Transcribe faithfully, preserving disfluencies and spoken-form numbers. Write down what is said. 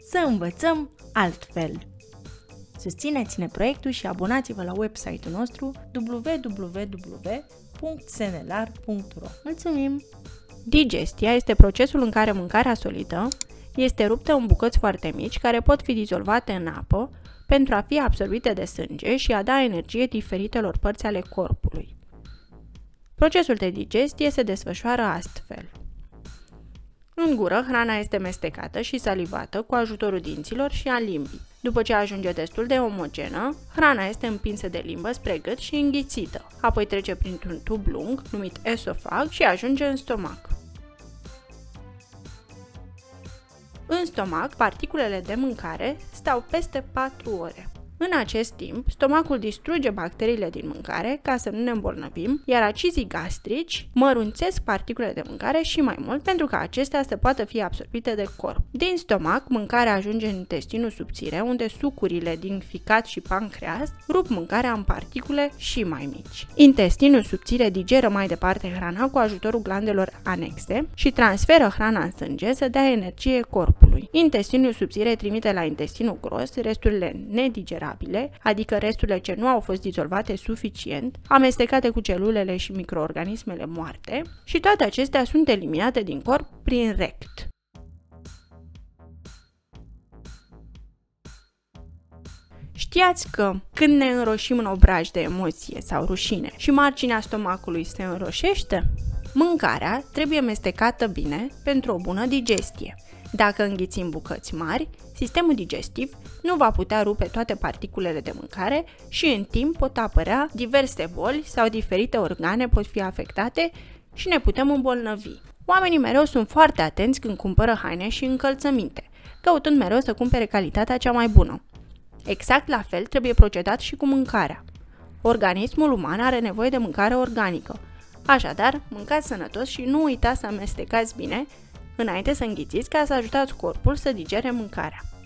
să învățăm altfel. Susțineți-ne proiectul și abonați-vă la website-ul nostru w w w punct senelar punct ro. Mulțumim! Digestia este procesul în care mâncarea solidă este ruptă în bucăți foarte mici care pot fi dizolvate în apă pentru a fi absorbite de sânge și a da energie diferitelor părți ale corpului. Procesul de digestie se desfășoară astfel. În gură, hrana este mestecată și salivată cu ajutorul dinților și a limbii. După ce ajunge destul de omogenă, hrana este împinsă de limbă spre gât și înghițită. Apoi trece printr-un tub lung, numit esofag, și ajunge în stomac. În stomac, particulele de mâncare stau peste patru ore. În acest timp, stomacul distruge bacteriile din mâncare ca să nu ne îmbolnăvim, iar acizii gastrici mărunțesc particulele de mâncare și mai mult pentru ca acestea să poată fi absorbite de corp. Din stomac, mâncarea ajunge în intestinul subțire, unde sucurile din ficat și pancreas rup mâncarea în particule și mai mici. Intestinul subțire digeră mai departe hrana cu ajutorul glandelor anexe și transferă hrana în sânge să dea energie corpului. Intestinul subțire trimite la intestinul gros resturile nedigerate, adică resturile ce nu au fost dizolvate suficient, amestecate cu celulele și microorganismele moarte, și toate acestea sunt eliminate din corp prin rect. Știați că când ne înroșim în obraj de emoție sau rușine și marginea stomacului se înroșește? Mâncarea trebuie mestecată bine pentru o bună digestie. Dacă înghițim bucăți mari, sistemul digestiv nu va putea rupe toate particulele de mâncare și în timp pot apărea diverse boli sau diferite organe pot fi afectate și ne putem îmbolnăvi. Oamenii mereu sunt foarte atenți când cumpără haine și încălțăminte, căutând mereu să cumpere calitatea cea mai bună. Exact la fel trebuie procedat și cu mâncarea. Organismul uman are nevoie de mâncare organică. Așadar, mâncați sănătos și nu uitați să amestecați bine înainte să înghițiți ca să ajutați corpul să digere mâncarea.